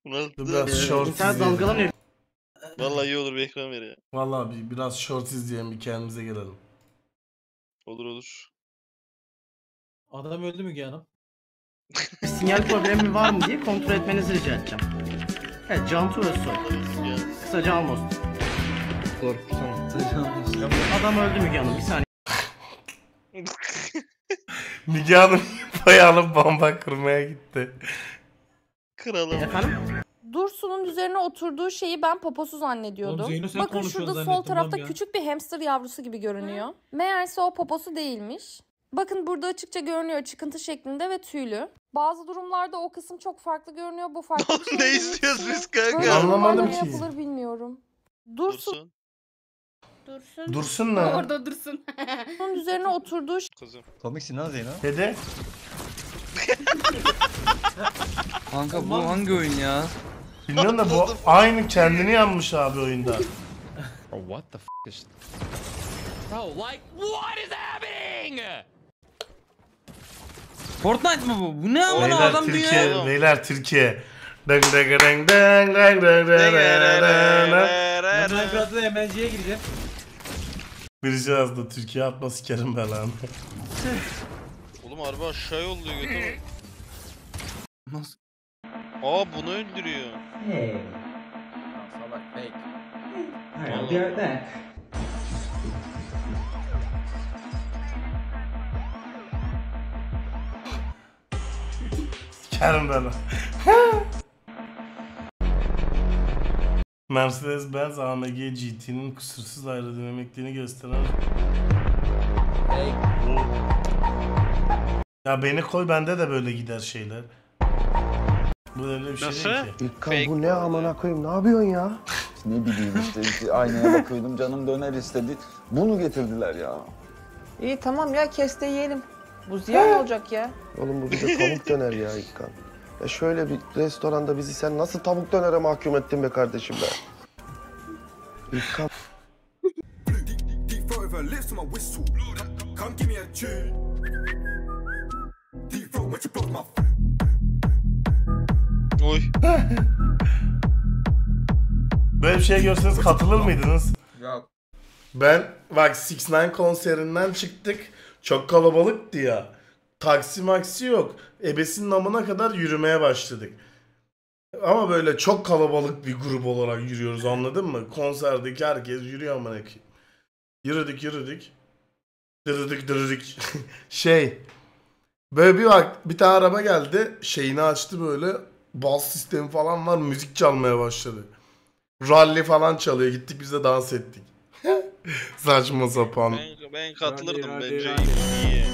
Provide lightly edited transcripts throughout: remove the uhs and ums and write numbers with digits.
Dur Biraz short İnternet izleyelim. dalgalanıyor. Vallahi iyi olur, bir ekran ver ya. Vallahi biraz short izleyelim, bir kendimize gelelim. Olur. Adam öldü mü Hanım? Bir sinyal problemi var mı diye kontrol etmenizi rica edeceğim. Evet, Cantu Özsoy. Kısaca Almost. Adam öldü Müge Hanım, bir saniye. Müge Hanım bayağı bomba kırmaya gitti. Kralım. Efendim? Dursun'un üzerine oturduğu şeyi ben poposu zannediyordum. Oğlum Zeyno sen Bakın konuşuyorsun şurada sol zannettim tarafta lan ya. küçük bir hamster yavrusu gibi görünüyor. Meğerse o poposu değilmiş. Bakın burada açıkça görünüyor, çıkıntı şeklinde ve tüylü. Bazı durumlarda o kısım çok farklı görünüyor. Bu farklı bir şey. Ne istiyoruz biz kanka? Böyle Anlamadım durumlarda ne ki. yapılır bilmiyorum. Dursun'un Dursun ne? Orada dursun. üzerine oturduğu Kızım. Komiksin ha Zeyno. Dede. Kanka bu hangi oyun ya? Bilmiyorum da bu aynı kendini yanmış abi oyunda. Oh, what the f is... Bro, like, what is happening? Fortnite mı bu? Bu ne amına Beyler adam Türkiye, dünya? beyler Türkiye. Dang dang dang dang dang dang dang dang. Ben Minecraft'ta MNC'ye gireceğim. Birisi yazdı, Türkiye atma sikerim belanı. Oğlum araba aşağı yolluyor, götür. Nasıl? Aa, bunu öldürüyor. Salak fake. Vallahi. Sikerim belanı. Mercedes-Benz AMG GT'nin kusursuz aerodinamikliğini gösteren... Ya beni koy, bende de böyle gider şeyler. Bu öyle bir şey değil ki. Fake. Bu ne amına koyayım, ne yapıyorsun ya? Ne bileyim işte aynaya bakıyordum, canım döner istedi. Bunu getirdiler ya. İyi tamam ya, kes de yiyelim. Bu ziyan olacak ya. Oğlum bu bir de tavuk döner ya İlkan. Ya şöyle bir restoranda bizi sen nasıl tavuk dönere mahkum ettin be kardeşim be? İlkan. Oy. Böyle bir şey görseniz katılır mıydınız? Yok. Ben bak 6ix9ine konserinden çıktık. Çok kalabalıktı ya. Taksi maksi yok. Ebesinin amına kadar yürümeye başladık. Ama böyle çok kalabalık bir grup olarak yürüyoruz, anladın mı? Konserdeki herkes yürüyor amına koyayım. Yürüdük. Dırıdık. Böyle bir tane araba geldi. Şeyini açtı böyle. Bas sistemi falan var. Müzik çalmaya başladı. Rally falan çalıyor. Gittik biz de dans ettik. Saçma sapan. Ben katılırdım Hadi, bence. hadi. İyi.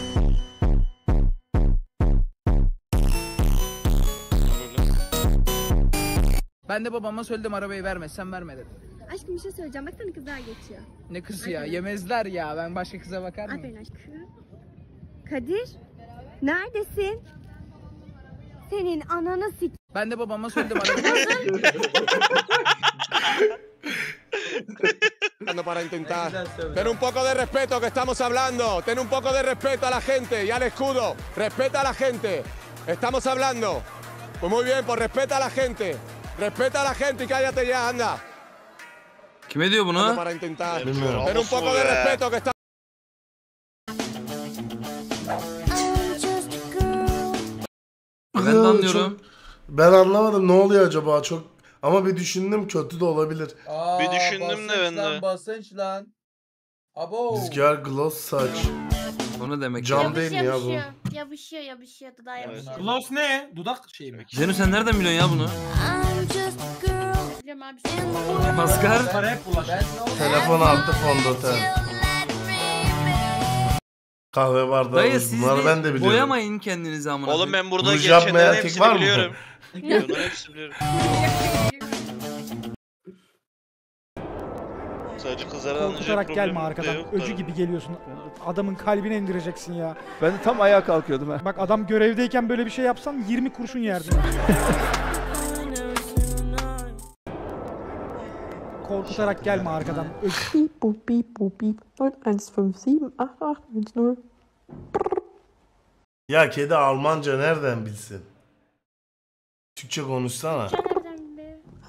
Ben de babama söyledim, arabayı vermezsen verme dedim. Aşkım bir şey söyleyeceğim. Bak sana kızlar geçiyor. Ne kızı ya, yemezler ya. Ben başka kıza bakar mıyım? Aferin aşkım. Kadir. Neredesin? Senin ananı sik. Ben de babama söyledim, arabayı... Para intentar. Ten un poco de respeto que estamos hablando. Ten un poco de respeto a la gente y al escudo. Respeta a la gente. Estamos hablando. Pues muy bien, pues respeta a la gente. Respeta a la gente y cállate ya, anda. Kime diyor bunu? Para intentar. Bilmiyorum. Ten un poco de respeto que estamos... Ben de anlıyorum. Ben anlamadım, ne oluyor acaba, çok ama bir düşündüm, kötü de olabilir. Bir düşündüm de ben de. Basınç lan. Abo. Rüzgar gloss saç. O ne demek? Cam değil mi ya bu? Yapışıyor. Dudağa yapışıyor. Gloss ne? Dudak şeyi mi? Zeyno sen nereden biliyorsun ya bunu? Biliyorum abi. Maskar. Para hep bulaşıyor. Telefon altı fondöten. Kahve bardağı. Dayı siz Bunları ben de de biliyorum. boyamayın kendinizi amına. Oğlum ben burada Ruj yapmayan geçenlerin erkek hepsini var mı? biliyorum. Bunların hepsini biliyorum. Sadece kızlara anlayacak Korkutarak gelme problemim de arkadan. yok Öcü da. gibi geliyorsun. Adamın kalbine indireceksin ya. Ben de tam ayağa kalkıyordum ha. Bak adam görevdeyken böyle bir şey yapsan 20 kurşun yerdin. Korkutarak gelme arkadan. Beep boop beep boop beep. 015788810. Ya kedi Almanca nereden bilsin? Türkçe konuşsana. Nereden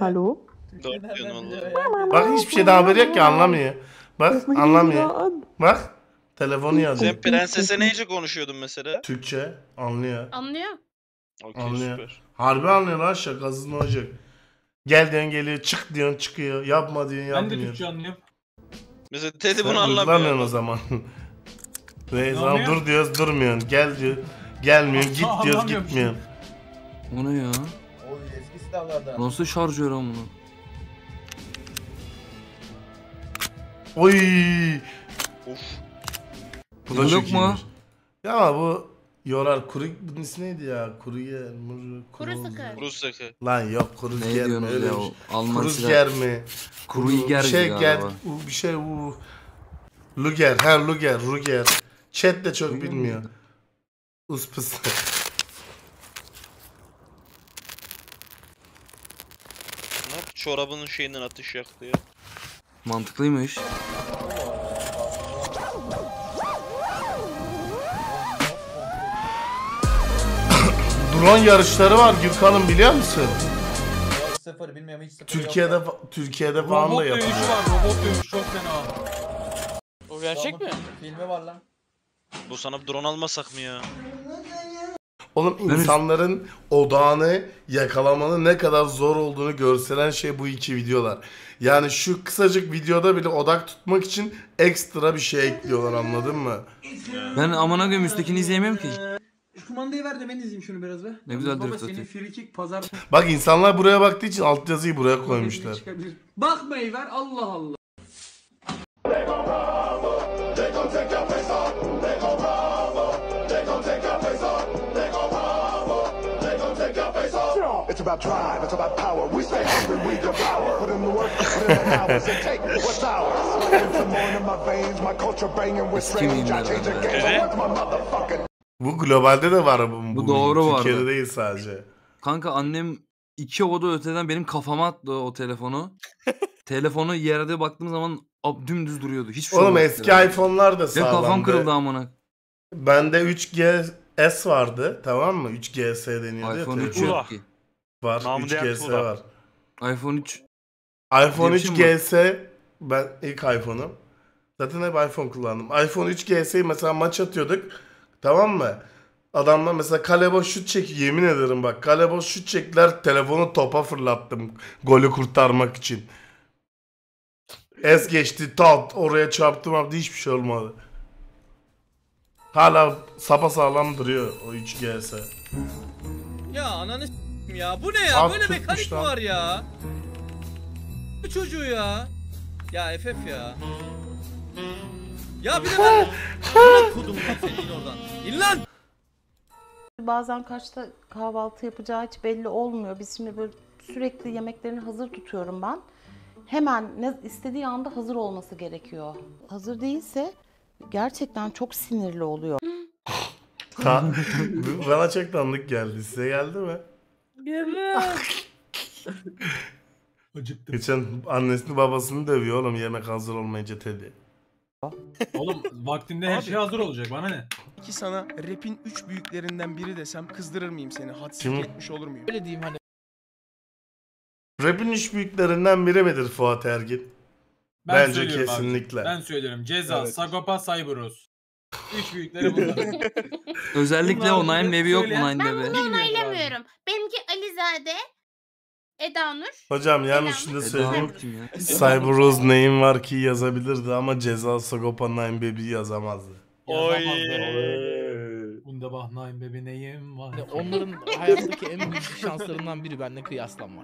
Hallo? Doğru diyorsun valla. Bak hiçbir şeyden haberi yok ki anlamıyor. Bak anlamıyor. Bak telefonu yazıyor. Sen prensese neyce konuşuyordun mesela? Türkçe anlıyor. Anlıyor. Okey Anlıyor. süper. Harbi anlıyor lan, şakasız ne olacak. Gel diyorsun geliyor, çık diyorsun çıkıyor, yapma diyorsun Ben de yapmıyor. Türkçe anlıyorum. Mesela Teddy Sen bunu uygulamıyorsun anlamıyor. o zaman. Ne zaman anlıyor? dur diyoruz durmuyorsun, gel diyor. Gelmiyorsun, git diyoruz Anlamıyormuş. gitmiyorsun. O ne ya? O eski silahlardan. Nasıl şarjör ama bunu? Oy. Of. Bu da Yok çok mu? iyiymiş. Ya ama bu yorar kuru, bunun ismi neydi ya? Kuru yer, Kuru sıkı. Kuru sıkı. Lan yok kuru Ne yer mi diyorsunuz öyle ya bir o şey. Alman Kuru silah. yer mi? Kuru iger bir şey galiba. gel, bir şey Luger, her Ruger. Chat de çok bilmiyor. Uspıs. Ne yap? Çorabının şeyinden atış yaktı ya. Mantıklıymış. Drone yarışları var Gürkan'ım, biliyor musun? Sıfır bilmiyorum hiç sıfır Türkiye'de falan da Robot yapılıyor. dövüşü var, robot dövüşü çok fena. O gerçek mi? Filmi var lan. Bu sana drone almasak mı ya? Oğlum insanların odağını yakalamanın ne kadar zor olduğunu gösteren şey bu iki videolar. Yani şu kısacık videoda bile odak tutmak için ekstra bir şey ekliyorlar, anladın mı? Ben amına koyayım üsttekini izleyemiyorum ki. Şu kumandayı ver de ben izleyeyim şunu biraz be. Ne güzel Baba drift senin atıyor. free kick pazar. Bak insanlar buraya baktığı için altyazıyı buraya koymuşlar. Bakmayı ver Allah Allah. It's about drive, it's about power. We stay hungry, we devour. Put in the work, put in the hours, and take what's ours. Some more in my veins, my culture banging with strange. I change the game, so what's my motherfucking... Bu globalde de var bu doğru bu Türkiye'de arada. değil sadece. Kanka annem 2 oda öteden benim kafama attı o telefonu. Telefonu yerde baktığım zaman dümdüz duruyordu. Hiçbir şey Oğlum olmadı eski telefona. iPhone'lar da Benim sağlamdı. kafam kırıldı amına. Bende 3GS vardı, tamam mı? 3GS deniyordu ya. iPhone 3 telefon. yok ki. Var, Namı diğer 3GS Tuğla. var. iPhone 3. iPhone Diye bir şey mi 3GS ben ilk iPhone'um. Zaten hep iPhone kullandım. iPhone 3GS'yi mesela maç atıyorduk. Tamam mı? Adamlar mesela kale boş şut çekiyor. Yemin ederim bak. Kale boş şut çektiler. Telefonu topa fırlattım. Golü kurtarmak için. Es geçti. Tat. Oraya çarptım abi. Hiçbir şey olmadı. Hala sapasağlam duruyor o 3GS. Ya ananı s**eyim ya. Bu ne ya? Abi Böyle tutmuş mekanik mi lan. var ya? Bu çocuğu ya. Ya FF ya. Ya bir de ben... Amına kodum lan seni in oradan. İn lan! Bazen kaçta kahvaltı yapacağı hiç belli olmuyor. Biz şimdi böyle sürekli yemeklerini hazır tutuyorum ben. Hemen ne istediği anda hazır olması gerekiyor. Hazır değilse gerçekten çok sinirli oluyor. Bana çok tanıdık geldi. Size geldi mi? Geçen annesini babasını dövüyor oğlum yemek hazır olmayınca Teddy. Oğlum vaktinde her şey hazır olacak, bana ne? Ki sana rap'in 3 büyüklerinden biri desem kızdırır mıyım seni? Hadsizlik Kim? etmiş olur muyum? Öyle diyeyim hani. Rap'in üç büyüklerinden biri midir Fuat Ergin? Ben Bence söylüyorum abi. kesinlikle. Ben söylüyorum. Ceza, Evet. Sagopa, Cyberus. Üç büyükleri bunlar. Özellikle o Nine Baby yok mu Söyleyen- Nine Ben Baby? bunu onaylamıyorum. Benimki Alizade, Eda Nur. Hocam yalnız şunu da Eda söyleyeyim. Nur kim ya? Cyberus neyim var ki yazabilirdi ama Ceza Sagopa Nine Baby yazamazdı. Bunda bahnaim bebeğim var. Onların hayattaki en büyük şanslarından biri benimle kıyaslanmak.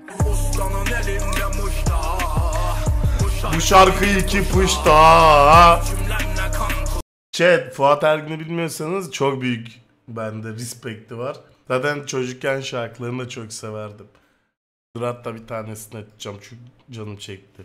Bu şarkı iki puşta. Chat, Fuat Ergin'i bilmiyorsanız çok büyük bende respekti var. Zaten çocukken şarkılarını da çok severdim. Dur hatta bir tanesini açacağım çünkü canım çekti.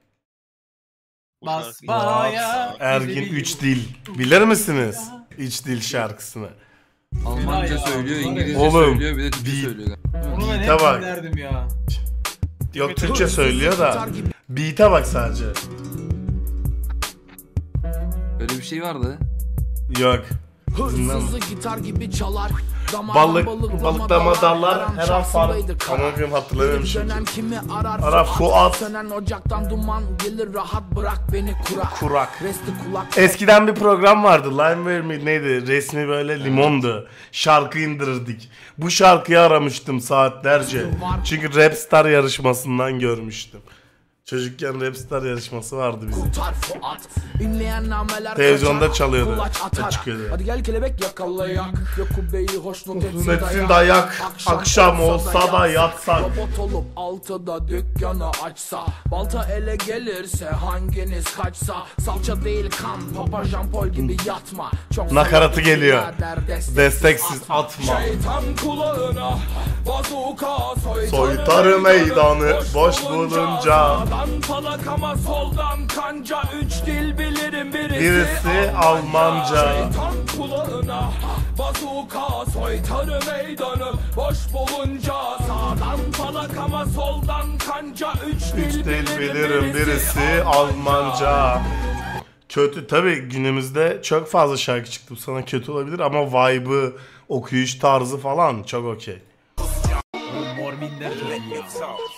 Basbaya. Ergin 3 dil. Bilir misiniz? 3 dil şarkısını. Almanca söylüyor, İngilizce Oğlum, söylüyor, bir de Türkçe söylüyor. Onu ben Beat'e hep bak. dinlerdim ya. Yok Türkçe söylüyor da. Beat'e bak sadece. Öyle bir şey vardı. Yok. Hırsızı gitar gibi çalar. Balıklama dallar her an fark. Anladım, hatırlamıyorum şimdi. Ara Fuat. Sönen ocaktan duman gelir, rahat bırak beni Kurak. Eskiden bir program vardı. Limeware mi neydi? Resmi böyle limondu. Şarkı indirirdik. Bu şarkıyı aramıştım saatlerce. Çünkü Rapstar yarışmasından görmüştüm. Çocukken Rapstar yarışması vardı bizim. Televizyonda çalıyordu. Çıkıyordu. Hadi gel kelebek yakalayak. Yok kubbeyi hoşnut etsin dayak. Akşam olsa da yatsak. Robot olup altıda dükkanı açsa. Balta ele gelirse hanginiz kaçsa. Salça değil kan. Papa Jean Paul gibi yatma. Nakaratı geliyor. Desteksiz atma. Şeytan kulağına bazuka Soytarı meydanı boş bulunca. Sağdan falak ama soldan kanca. Üç dil bilirim Birisi Almanca. Şeytan kulağına bazuka soytarı meydanı boş bulunca. Sağdan falak ama soldan kanca. Üç dil bilirim birisi Almanca. Kötü tabi, günümüzde çok fazla şarkı çıktı. Bu sana kötü olabilir ama vibe'ı, okuyuş tarzı falan çok okey. Mor Minder çok iyi ya.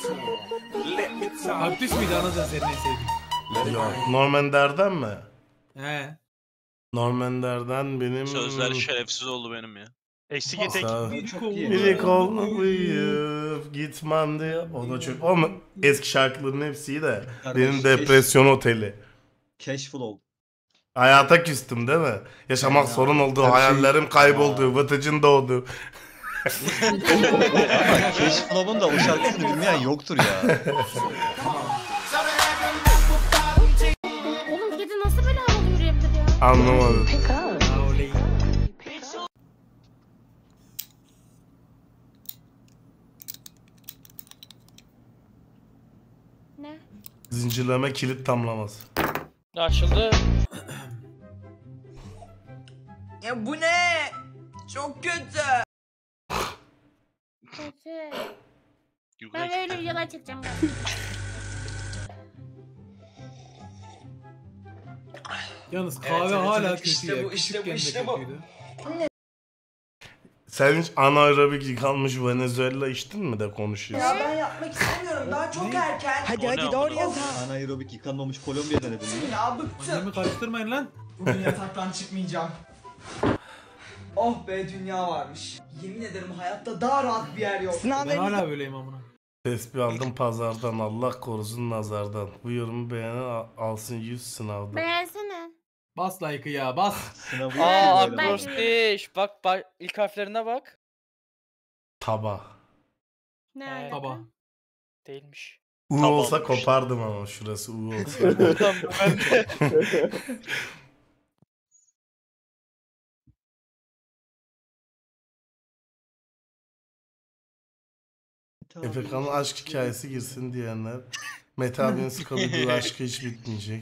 Kaktüs müydü anasını senin en sevdiğin? Yok. Normander'den mi? He. Normander'den benim... Sözler şerefsiz oldu benim ya. Eksik etek. Biri kolunu bıyıp gitmem diye. O da çok... Ama eski şarkıların hepsi iyi de. Benim depresyon oteli. Cashflow. Hayata küstüm değil mi? Yaşamak sorun oldu, hayallerim kayboldu, vıtıcın doğdu. Cashflow'un da o şarkısını bilmeyen yoktur ya. Oğlum kedi nasıl böyle havalı yürüyebilir ya? Anlamadım. Ne? Zincirleme kilit tamlaması. Açıldı. Ya bu ne? Çok kötü. Kötü. Ben böyle videolar çekeceğim. Yalnız kahve hala kötü işte ya. bu, işte bu, Küçükken de işte bu. kötüydü. Sen hiç anaerobik yıkanmış Venezuela içtin mi de konuşuyorsun? Ya ben yapmak istemiyorum. Daha çok erken. Hadi doğru yatağa. Anaerobik yıkanmamış Kolombiya denedin mi? Ya bıktım. Annemi karıştırmayın lan. Bugün yataktan çıkmayacağım. Oh be, dünya varmış. Yemin ederim hayatta daha rahat bir yer yok. Ben hala böyleyim amına. Tespih aldım pazardan, Allah korusun nazardan. Bu yorumu beğenen alsın 100 sınavdan. Beğensene. Bas like'ı ya bas. Aa akrostiş. Bak ilk harflerine bak. Taba. Ne alaka? Taba. Değilmiş. U Taba olsa olmuş. kopardım ama şurası U olsa. Tamam ben de. Efekan'ın aşk hikayesi girsin diyenler. Mete abinin Scooby-Doo aşkı hiç bitmeyecek.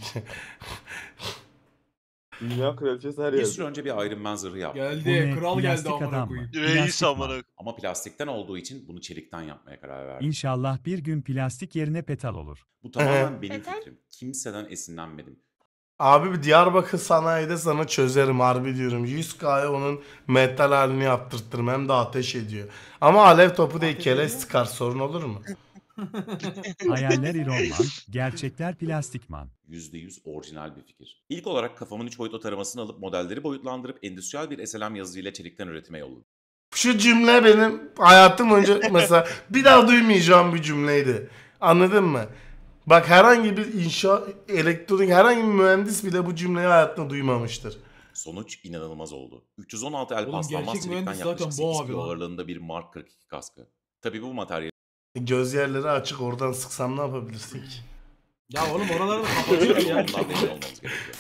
Dünya kraliçesi her Bir yerde. süre önce bir Iron Man zırhı yaptım. Geldi. Kral geldi amına koyayım. Reis amına. Ama plastikten olduğu için bunu çelikten yapmaya karar verdim. İnşallah bir gün plastik yerine petal olur. Bu tamamen benim Petal? fikrim. Kimseden esinlenmedim. Abi bir Diyarbakır sanayide sana çözerim harbi diyorum. 100K'ya onun metal halini yaptırtırım, hem de ateş ediyor. Ama alev topu değil, keleş sıkar, sorun olur mu? Hayaller Iron Man, gerçekler plastikman. %100 orijinal bir fikir. İlk olarak kafamın 3 boyutlu taramasını alıp modelleri boyutlandırıp endüstriyel bir SLM yazıcıyla çelikten üretime yolladım. Şu cümle benim hayatım boyunca mesela bir daha duymayacağım bir cümleydi. Anladın mı? Bak herhangi bir elektronik herhangi bir mühendis bile bu cümleyi hayatında duymamıştır. Sonuç inanılmaz oldu. 316 el Oğlum paslanmaz gerçek çelikten mühendis yaklaşık zaten bu 8 abi kilo lan. ağırlığında bir Mark 42 kaskı. Tabii bu materyal Göz yerleri açık, oradan sıksam ne yapabilirsin ki? Ya oğlum oraları da kapatıyor ya. ondan emin olmamız gerekiyor.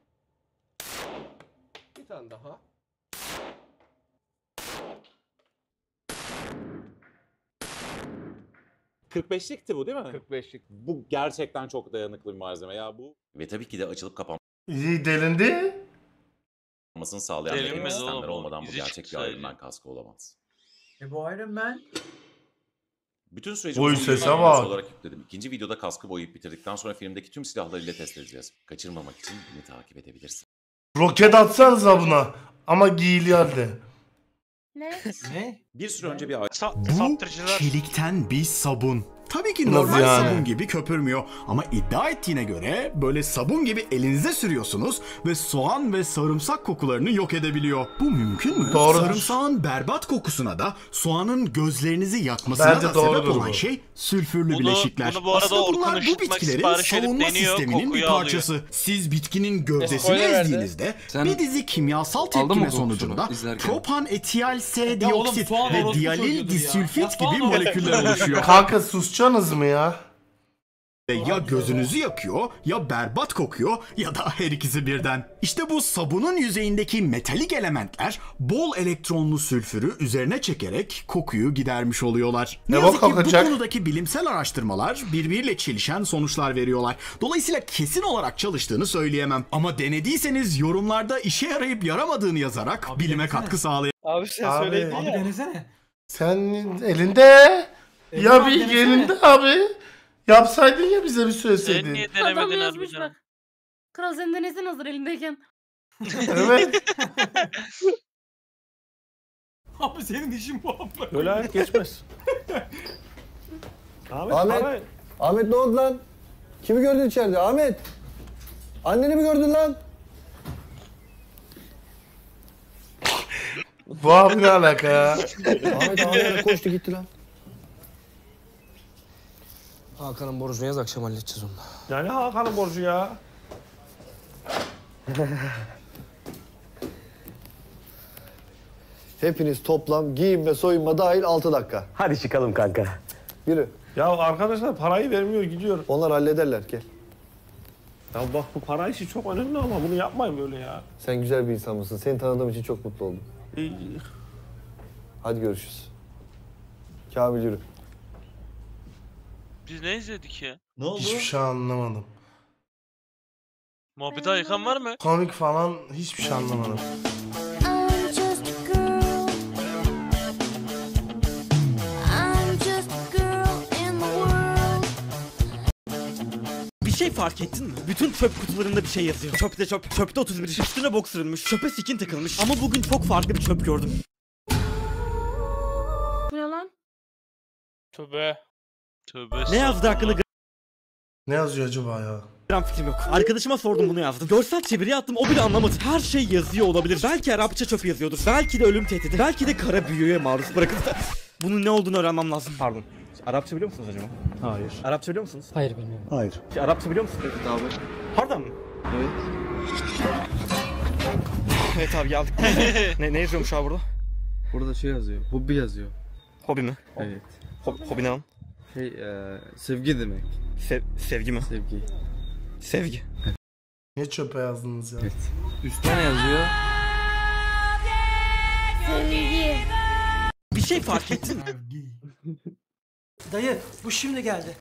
Bir tane daha. ...45'likti bu değil mi? 45'lik. Bu gerçekten çok dayanıklı bir malzeme ya bu. Ve tabii ki de açılıp İyi delindi. kapanmasını sağlayan Delinmez mekanik sistemler oğlum o. olmadan bu İzi gerçek çıktı bir Iron sadece. Man kaskı olamaz. Bu Iron Man. Bütün süreci Oy, uzun sese bir bak. video olarak yükledim. İkinci videoda kaskı boyayıp bitirdikten sonra filmdeki tüm silahlarıyla test edeceğiz. Kaçırmamak için beni takip edebilirsin. Roket atsanıza buna. Ama giyiliyordu. Ne? Bir süre önce bir Bu çelikten bir sabun. Tabii ki Nasıl normal yani? sabun gibi köpürmüyor ama iddia ettiğine göre böyle sabun gibi elinize sürüyorsunuz ve soğan ve sarımsak kokularını yok edebiliyor. Bu mümkün mü? Doğrudur. Sarımsağın berbat kokusuna da soğanın gözlerinizi yakmasına Bence da doğrudur sebep olan bu. şey sülfürlü bileşikler. bunu bu arada Aslında Orkun bunlar bu Işıtmak bitkilerin sipariş edip savunma deniyor, sisteminin bir kokuyu parçası. Siz bitkinin gövdesini Spoiler verdi. ezdiğinizde Sen bir dizi kimyasal aldın mı tepkime kokusunu sonucunda izlerken? propan etiyal S oğlum, dioksit soğan ve orospu diyalil çocuğudur ya. Ya disülfit soğan gibi orospu moleküller oluşuyor. Kanka susacaksınız mı ya? Ya gözünüzü yakıyor, ya berbat kokuyor ya da her ikisi birden. İşte bu sabunun yüzeyindeki metalik elementler bol elektronlu sülfürü üzerine çekerek kokuyu gidermiş oluyorlar. Ne Ne yazık ki bu kokacak? konudaki bilimsel araştırmalar birbiriyle çelişen sonuçlar veriyorlar. Dolayısıyla kesin olarak çalıştığını söyleyemem. Ama denediyseniz yorumlarda işe yarayıp yaramadığını yazarak bilime katkı sağlayın. Abi sen Abi. söyledin Abi ya. denesene. Sen elinde. Ya abi, bir denesene. elinde abi. Yapsaydın ya bize bir Sen söyleseydin. niye Adam denemedin yazmış harbiden? bak. Kral sen denesin hazır elindeyken. Evet. Abi senin işin bu abi. Öyle hayat geçmez. Ahmet ne oldu lan? Kimi gördün içeride Ahmet? Anneni mi gördün lan? Bu abi ne alaka ya? Ahmet koştu gitti lan. Hakan'ın borcunu yaz akşam halledeceğiz onu. Yani Hakan'ın borcu ya. Hepiniz toplam giyim ve soyunma dahil 6 dakika. Hadi çıkalım kanka. Yürü. Ya arkadaşlar parayı vermiyor gidiyor. Onlar hallederler gel. Ya bak bu para işi çok önemli ama bunu yapmayın böyle ya. Sen güzel bir insan mısın? Seni tanıdığım için çok mutlu oldum. Hadi görüşürüz. Kamil yürü. Biz ne izledik ya? Ne oldu? Hiçbir şey anlamadım. Muhabbeti ayıkan var mı? Komik falan hiçbir şey anlamadım. Bir şey fark ettin mi? Bütün çöp kutularında bir şey yazıyor. Çöpte çöp, çöpte 31, üstüne bok sürülmüş, çöpe skin takılmış. Ama bugün çok farklı bir çöp gördüm. Bu ne lan? Tövbe. Tövbe. Ne yazdı hakkında Ne yazıyor acaba ya? gram fikrim yok. Arkadaşıma sordum bunu yazdım. Görsel çeviri attım o bile anlamadı. Her şey yazıyor olabilir. Belki Arapça çöp yazıyordur. Belki de ölüm tehdidi. Belki de kara büyüye maruz bırakıldı. Bunun ne olduğunu öğrenmem lazım. Pardon. Arapça biliyor musunuz acaba? Hayır. Arapça biliyor musunuz? Hayır bilmiyorum. Hayır. Arapça biliyor musunuz? Evet abi. Pardon mı? Evet. Evet abi geldik. ne yazıyormuş abi burada? Burada şey yazıyor. Hobi yazıyor. Hobi mi? Evet. Hobi ne lan? Sevgi demek. Sevgi mi? Sevgi. Sevgi. Ne çöpe yazdınız ya? Evet. Üstte ne yazıyor? Sevgi. Bir şey fark ettin mi? Dayı bu şimdi geldi.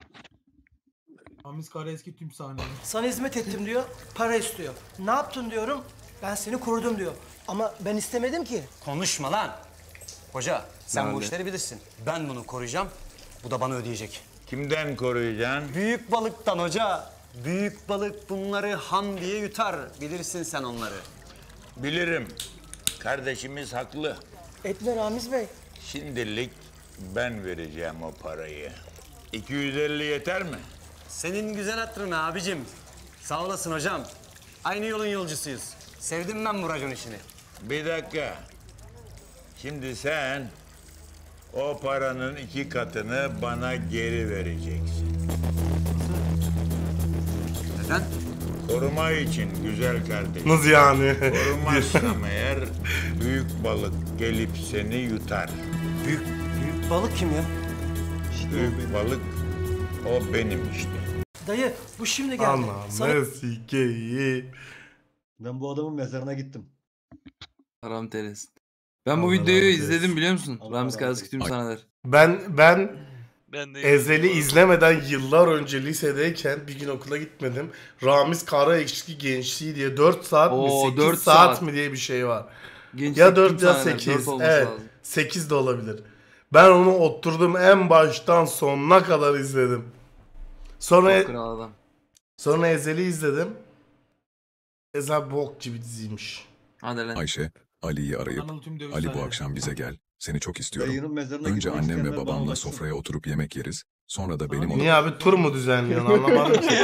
Ramiz Karaeski tüm sahne. Sana hizmet ettim diyor, para istiyor. Ne yaptın diyorum, ben seni korudum diyor. Ama ben istemedim ki. Konuşma lan. Hoca sen bu Nerede? işleri bilirsin. Ben bunu koruyacağım. Bu da bana ödeyecek. Kimden koruyacaksın? Büyük balıktan hoca. Büyük balık bunları ham diye yutar. Bilirsin sen onları. Bilirim. Kardeşimiz haklı. Etme Ramiz Bey. Şimdilik ben vereceğim o parayı. 250 yeter mi? Senin güzel hatırına abicim. Sağ olasın hocam. Aynı yolun yolcusuyuz. Sevdim ben bu racon işini. Bir dakika. Şimdi sen o paranın 2 katını bana geri vereceksin. Neden? Koruma için güzel kardeşim. Nasıl yani? Korumazsam eğer büyük balık gelip seni yutar. Büyük balık kim ya? Büyük balık o benim işte. Dayı bu şimdi geldi. Anam sikeyi. Ben bu adamın mezarına gittim. Haram teresin. Ben bu Allah videoyu rahmet izledim eylesin. biliyor musun? Allah Ramiz rahmet Karaeski tüm sahneler. Ben Ben de Ezel'i izlemeden yıllar önce lisedeyken bir gün okula gitmedim. Ramiz Karaeski Gençliği diye 4 saat mi Oo, 8 4 saat saat mi diye bir şey var. Gençlik Ya tüm 4 ya sahneler, 8. 4 olması Evet. lazım. 8 de olabilir. Ben onu oturdum en baştan sonuna kadar izledim. Çok kral adam. Sonra Ezel'i izledim. Ezel bok gibi diziymiş. Ayşe, Ali'yi arayıp, Anadolu tüm dövüş Ali bu sahneleri. akşam bize gel, seni çok istiyorum. Dayının mezarına Önce gitmek annem ve isteyenler bana babamla ulaşsın. sofraya oturup yemek yeriz. Sonra da benim Niye abi tur mu düzenliyorsun anlamadım ki.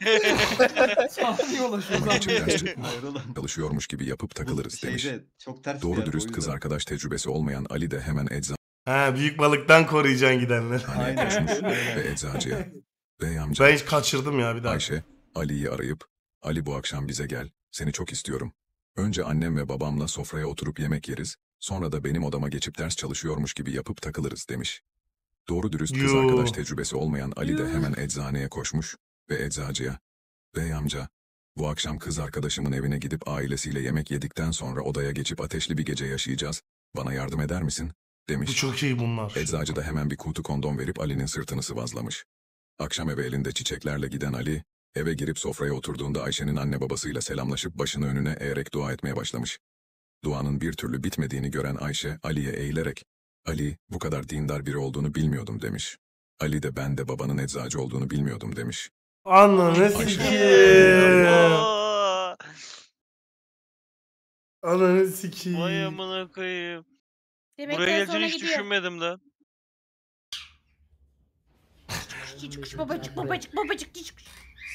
odama geçip ders çalışıyormuş gibi yapıp takılırız demiş. Çok ters bir Doğru yerde, dürüst o kız yüzden. arkadaş tecrübesi olmayan Ali de hemen He büyük balıktan koruyacaksın gidenler. eczaneye koşmuş ve eczacıya. Bey amca. Ben hiç kaçırdım ya bir daha. Ayşe, Ali'yi arayıp, Ali bu akşam bize gel, seni çok istiyorum. Önce annem ve babamla sofraya oturup yemek yeriz, sonra da benim odama geçip ders çalışıyormuş gibi yapıp takılırız demiş. Doğru dürüst kız Yoo. arkadaş tecrübesi olmayan Ali de hemen eczaneye koşmuş ve eczacıya. Bey amca, bu akşam kız arkadaşımın evine gidip ailesiyle yemek yedikten sonra odaya geçip ateşli bir gece yaşayacağız. Bana yardım eder misin? Demiş. Bu çok iyi bunlar. Eczacı da hemen bir kutu kondom verip Ali'nin sırtını sıvazlamış. Akşam eve elinde çiçeklerle giden Ali, eve girip sofraya oturduğunda Ayşe'nin anne babasıyla selamlaşıp başını önüne eğerek dua etmeye başlamış. Duanın bir türlü bitmediğini gören Ayşe, Ali'ye eğilerek, Ali, bu kadar dindar biri olduğunu bilmiyordum demiş. Ali de ben de babanın eczacı olduğunu bilmiyordum demiş. Ananı sikiyim. Ananı sikiyim. Vay amına koyayım. Yemekten Buraya geleceğini sonra hiç gidiyor. düşünmedim de. Cici kuş babacık babacık babacık cici kuş.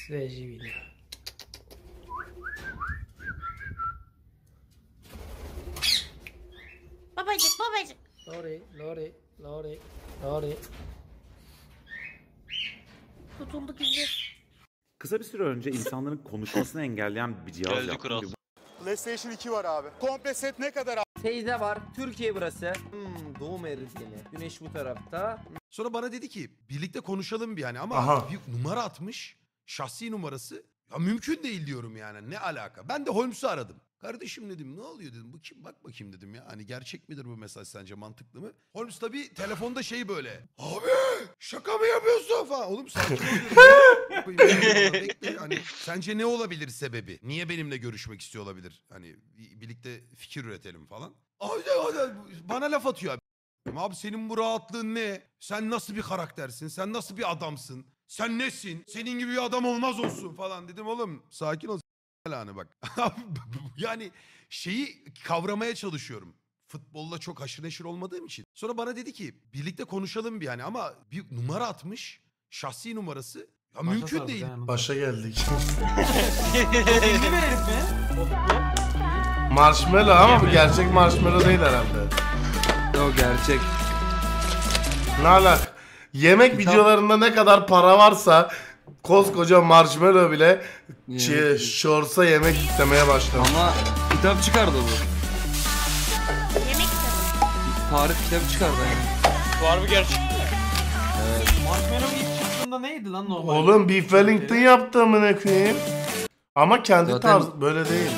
Babacık babacık. Lori. Tutulduk izliyoruz. Kısa bir süre önce insanların konuşmasını engelleyen bir cihaz Geldi yaptım. kral. PlayStation 2 var abi. Komple set ne kadar abi? Teyze var. Türkiye burası. Doğu meridyeni. Güneş bu tarafta. Sonra bana dedi ki birlikte konuşalım bir yani ama Aha. bir numara atmış. Şahsi numarası. Ya mümkün değil diyorum yani ne alaka. Ben de Holmes'u aradım. Kardeşim dedim ne oluyor dedim. Bu kim bak bakayım dedim ya. Hani gerçek midir bu mesaj sence mantıklı mı? Holmes tabii telefonda şey böyle. Abi şaka mı yapıyorsun falan. Oğlum sakin ol. Bekle hani sence ne olabilir sebebi? Niye benimle görüşmek istiyor olabilir? Hani birlikte fikir üretelim falan. Abi bana laf atıyor abi. Abi senin bu rahatlığın ne? Sen nasıl bir karaktersin? Sen nasıl bir adamsın? Sen nesin? Senin gibi bir adam olmaz olsun falan dedim oğlum. Sakin ol. Hani bak. Yani şeyi kavramaya çalışıyorum. Futbolla çok haşır neşir olmadığım için. Sonra bana dedi ki birlikte konuşalım bir yani ama bir numara atmış. Şahsi numarası. Ya mümkün değil. Başa geldik. Elini verelim mi? Marshmallow ama bu gerçek marshmallow değil herhalde. O gerçek. Ne alak? Yemek videolarında ne kadar para varsa koskoca marshmallow bile Shorts'a yemek istemeye başladı. Ama kitap çıkardı bu. Yemek istedim. Tarih kitabı çıkardı yani. Var mı gerçek? Evet. Marshmallow ilk çıktığında neydi lan normal? Oğlum Beef Wellington yaptı amına koyayım. Ama kendi Zaten- tarz böyle değil.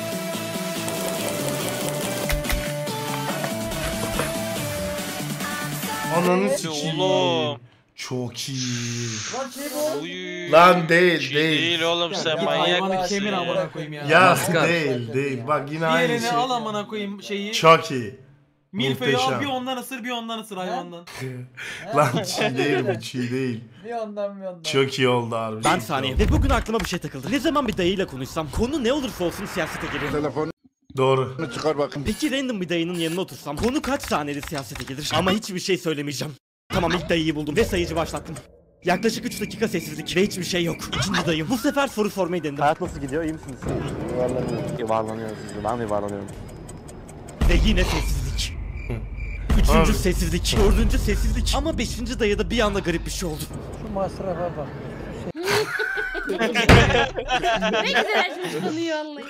Ananı sikeyim. Oğlum. Çok iyi. Lan şey bu. Lan değil Şey değil. değil oğlum sen Ya manyak hayvanı mısın kemir ya? amına koyayım ya. Ya Maskar. değil. Bak yine aynı Diğerini şey. al amına koyayım şeyi. Çok iyi. Milföy'ü al Muhteşem. bir ondan ısır bir ondan ısır hayvandan. Lan çiğ değil bu çiğ değil. Bir ondan. Çok iyi oldu harbi. Ben saniye. Ve bugün aklıma bir şey takıldı. Ne zaman bir dayıyla konuşsam konu ne olursa olsun siyasete gelir. Telefonu Doğru. çıkar bakın. Peki random bir dayının yanına otursam konu kaç saniyede siyasete gelir? Ama hiçbir şey söylemeyeceğim. Tamam ilk dayıyı buldum ve sayıcı başlattım. Yaklaşık 3 dakika sessizlik ve hiçbir şey yok. İkinci dayım. Bu sefer soru sormayı denedim. Hayat nasıl gidiyor? İyi misiniz? Yuvarlanıyoruz biz. Ben yuvarlanıyorum. Ve yine sessizlik. Üçüncü sessizlik. Dördüncü sessizlik. Ama beşinci dayıda bir anda garip bir şey oldu. Şu masrafa bak. Ne güzel açmış konuyu vallahi.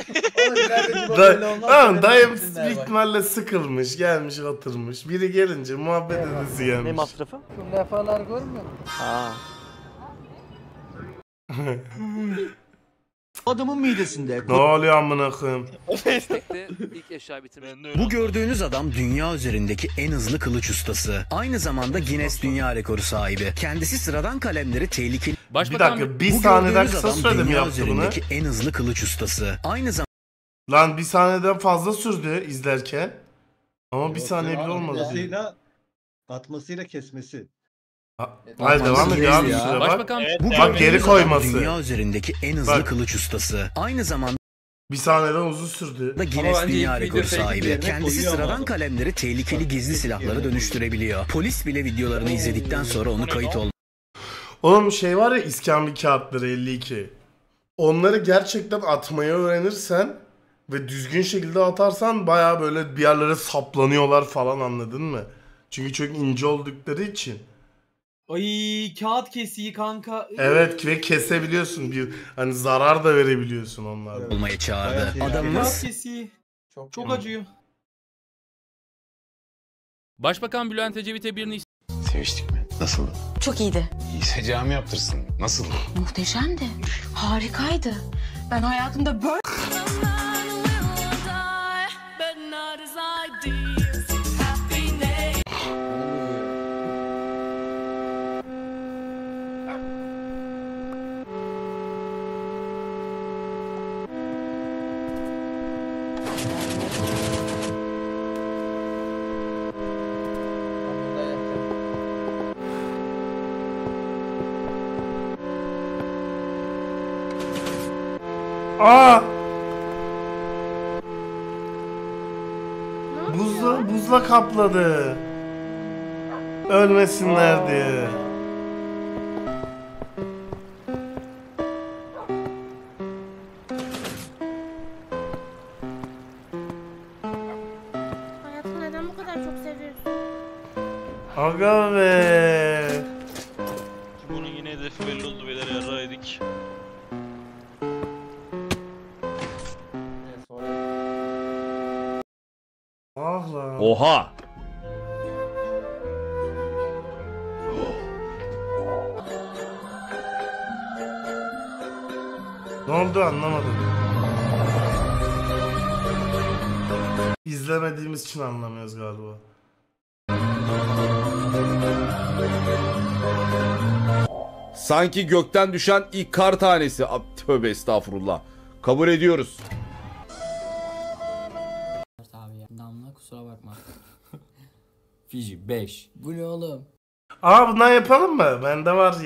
Dayım büyük ihtimalle sıkılmış, gelmiş oturmuş. Biri gelince muhabbet edesi Ne gelmiş. masrafı? Şu lefalar görmüyor musun? Aa. Adamın midesinde. Ne oluyor amına koyayım? İlk eşya bitirme. Bu gördüğünüz adam dünya üzerindeki en hızlı kılıç ustası. Aynı zamanda Guinness Dünya Rekoru sahibi. Kendisi sıradan kalemleri tehlikeli... Bir dakika, bir saniyeden kısa sürede mi yaptı bunu? üzerindeki en hızlı kılıç ustası. Aynı zamanda... Lan bir saniyeden fazla sürdü izlerken. Ama bir saniye bile olmadı. Atmasıyla kesmesi. Hayır devam ediyor abi süre bak. Bu Bak geri gördüğünüz koyması. adam dünya üzerindeki en hızlı Bak. kılıç ustası. Aynı zamanda Bir saniyeden uzun sürdü. Guinness Dünya Rekoru sahibi. Kendisi sıradan kalemleri tehlikeli gizli silahlara dönüştürebiliyor. Polis bile videolarını izledikten sonra onu kayıt oldu. Oğlum şey var ya, iskambil kağıtları 52. Onları gerçekten atmayı öğrenirsen ve düzgün şekilde atarsan baya böyle bir yerlere saplanıyorlar falan, anladın mı? Çünkü çok ince oldukları için. Ay kağıt kesiği kanka. Evet ve kesebiliyorsun, bir hani zarar da verebiliyorsun onlardan. Olmaya çağırdı. Kağıt kesiği. Çok acıyor. Başbakan Bülent Ecevit'e birini Seviştik mi? Nasıldı? Çok iyiydi. İyiyse cami yaptırsın. Nasıldı? Muhteşemdi. Harikaydı. Ben hayatımda böyle... Aa! Buzla kapladı. Ölmesinler diye. Hayatım neden bu kadar çok seviyorsun? Aga be. Bunun yine hedefi belli oldu beyler, yarraydık. Ah lan. Oha. Ne oldu anlamadım. İzlemediğimiz için anlamıyoruz galiba. Sanki gökten düşen ilk kar tanesi. Tövbe estağfurullah. Kabul ediyoruz. Abi ya. Damla kusura bakma. Fiji 5. Bu ne oğlum? Aa bundan yapalım mı? Bende var.